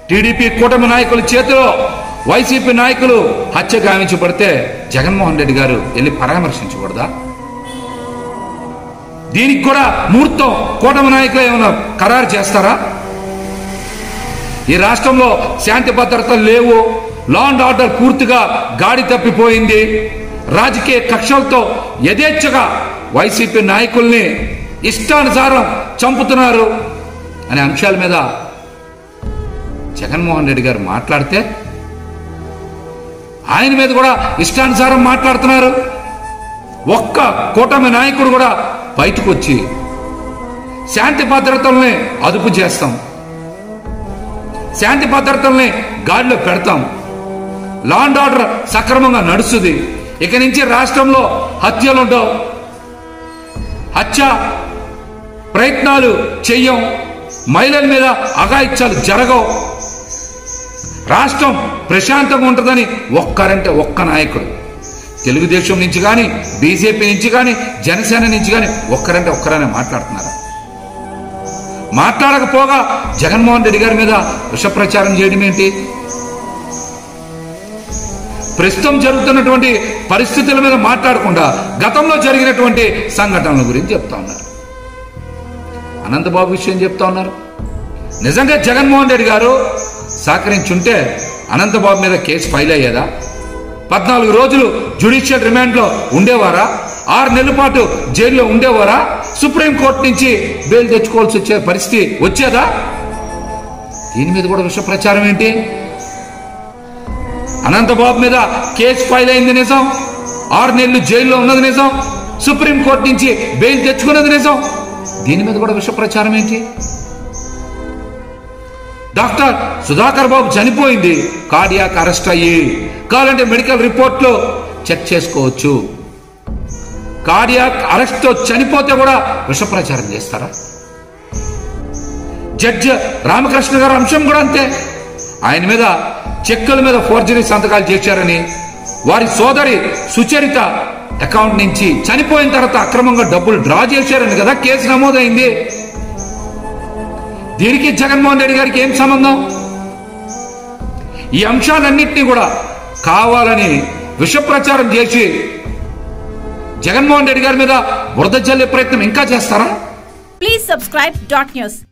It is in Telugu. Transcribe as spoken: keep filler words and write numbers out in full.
టీడీపీ కూటమి నాయకుల చేతిలో వైసీపీ నాయకులు హత్య గావించబడితే జగన్మోహన్ రెడ్డి గారు వెళ్ళి పరామర్శించకూడదా? దీనికి కూడా ముహూర్తం కూటమి నాయకులు ఏమైనా ఖరారు చేస్తారా? ఈ రాష్ట్రంలో శాంతి భద్రతలు లేవు, లా అండ్ ఆర్డర్ పూర్తిగా గాడి తప్పిపోయింది, రాజకీయ కక్షలతో యథేచ్ఛగా వైసీపీ నాయకుల్ని ఇష్టానుసారం చంపుతున్నారు అనే అంశాల మీద జగన్మోహన్ రెడ్డి గారు మాట్లాడితే ఆయన మీద కూడా ఇష్టానుసారం మాట్లాడుతున్నారు. ఒక్క కూటమి నాయకుడు కూడా బయటకు వచ్చి శాంతి భద్రతల్ని అదుపు చేస్తాం, శాంతి భద్రతల్ని గాడిలో పెడతాం, లా అండ్ ఆర్డర్ సక్రమంగా నడుస్తుంది, ఇక నుంచి రాష్ట్రంలో హత్యలుండవు, హత్య ప్రయత్నాలు చెయ్యం, మహిళల మీద అఘాయిత్యాలు జరగవు, రాష్ట్రం ప్రశాంతంగా ఉంటుందని ఒక్కరంటే ఒక్క నాయకుడు తెలుగుదేశం నుంచి కానీ బీజేపీ నుంచి కానీ జనసేన నుంచి కానీ ఒక్కరంటే ఒక్కరనే మాట్లాడుతున్నారు. మాట్లాడకపోగా జగన్మోహన్ రెడ్డి గారి మీద విష ప్రచారం చేయడం ఏంటి? ప్రస్తుతం జరుగుతున్నటువంటి పరిస్థితుల మీద మాట్లాడకుండా గతంలో జరిగినటువంటి సంఘటనల గురించి చెప్తా ఉన్నారు. అనంతబాబు విషయం చెప్తా ఉన్నారు. నిజంగా జగన్మోహన్ రెడ్డి గారు సహకరించుంటే అనంతబాబు మీద కేసు ఫైల్ అయ్యేదా? పద్నాలుగు రోజులు జ్యుడిషియల్ రిమాండ్లో ఉండేవారా? ఆరు నెలల పాటు జైల్లో ఉండేవారా? సుప్రీంకోర్టు నుంచి బెయిల్ తెచ్చుకోవాల్సి వచ్చే పరిస్థితి వచ్చేదా? దీని మీద కూడా విష ప్రచారం ఏంటి? అనంతబాబు మీద కేసు ఫైల్ అయింది నిజం, ఆరు నెలలు జైల్లో ఉన్నది నిజం, సుప్రీంకోర్టు నుంచి బెయిల్ తెచ్చుకున్నది నిజం, దీని మీద కూడా విష ప్రచారం ఏంటి? డాక్టర్ సుధాకర్ బాబు చనిపోయింది కార్డియాక్ అరెస్ట్ అయ్యి, కావాలంటే మెడికల్ రిపోర్ట్లో చెక్ చేసుకోవచ్చు. కార్డియాక్ అరెస్ట్ తో చనిపోతే కూడా విష ప్రచారం చేస్తారా? జడ్జి రామకృష్ణ గారి అంశం కూడా అంతే. ఆయన మీద చెక్కుల మీద ఫోర్జరీ సంతకాలు చేశారని వారి సోదరి సుచరిత అకౌంట్ నుంచి చనిపోయిన తర్వాత అక్రమంగా డబ్బులు డ్రా చేశారని కదా కేసు నమోదైంది. దీనికి జగన్మోహన్ రెడ్డి గారికి ఏం సంబంధం? ఈ అంశాలన్నింటినీ కూడా కావాలని విష ప్రచారం చేసి జగన్మోహన్ రెడ్డి గారి మీద బురద జల్లే ప్రయత్నం ఇంకా చేస్తారా? Please subscribe dot news.